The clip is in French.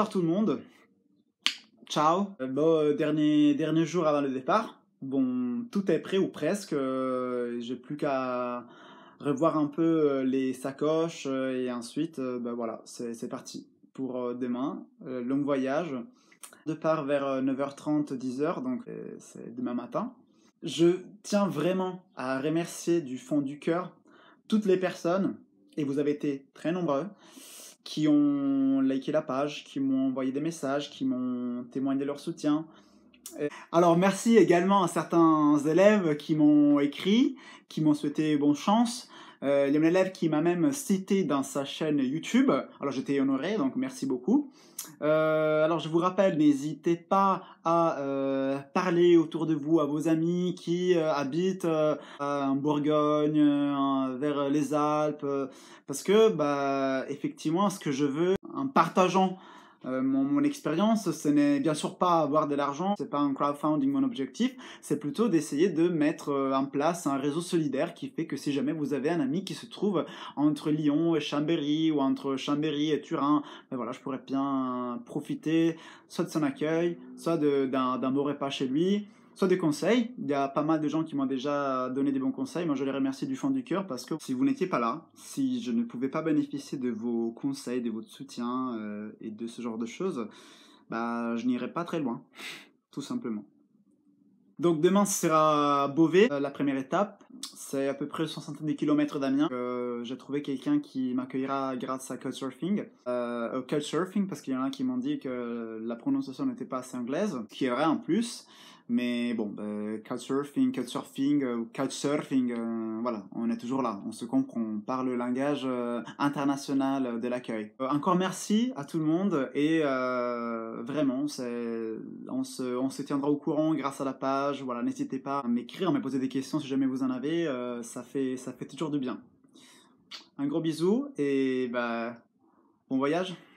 Bonsoir tout le monde, ciao. Dernier jour avant le départ. Bon, tout est prêt ou presque. J'ai plus qu'à revoir un peu les sacoches et ensuite, voilà, c'est parti pour demain. Long voyage. Départ vers 9h30, 10h, donc c'est demain matin. Je tiens vraiment à remercier du fond du cœur toutes les personnes, et vous avez été très nombreux, qui ont liké la page, qui m'ont envoyé des messages, qui m'ont témoigné leur soutien. Alors merci également à certains élèves qui m'ont écrit, qui m'ont souhaité bonne chance. Il y a un élève qui m'a même cité dans sa chaîne YouTube, alors j'étais honoré, donc merci beaucoup. Alors je vous rappelle, n'hésitez pas à parler autour de vous à vos amis qui habitent en Bourgogne, vers les Alpes, parce que effectivement ce que je veux, en partageant mon expérience, ce n'est bien sûr pas avoir de l'argent, c'est pas un crowdfunding mon objectif, c'est plutôt d'essayer de mettre en place un réseau solidaire qui fait que si jamais vous avez un ami qui se trouve entre Lyon et Chambéry ou entre Chambéry et Turin, voilà, je pourrais bien profiter soit de son accueil, soit d'un beau repas chez lui, soit des conseils. Il y a pas mal de gens qui m'ont déjà donné des bons conseils. Moi, je les remercie du fond du cœur parce que si vous n'étiez pas là, si je ne pouvais pas bénéficier de vos conseils, de votre soutien et de ce genre de choses, je n'irais pas très loin, tout simplement. Donc demain ce sera Beauvais, la première étape. C'est à peu près 70 km d'Amiens. J'ai trouvé quelqu'un qui m'accueillera grâce à Couchsurfing. Couchsurfing parce qu'il y en a qui m'ont dit que la prononciation n'était pas assez anglaise, ce qui est vrai en plus. Mais bon, Couchsurfing, voilà, on est toujours là, on se comprend, on parle le langage international de l'accueil. Encore merci à tout le monde et vraiment, on se tiendra au courant grâce à la page. Voilà, n'hésitez pas à m'écrire, à me poser des questions si jamais vous en avez, ça fait toujours du bien. Un gros bisou et bon voyage.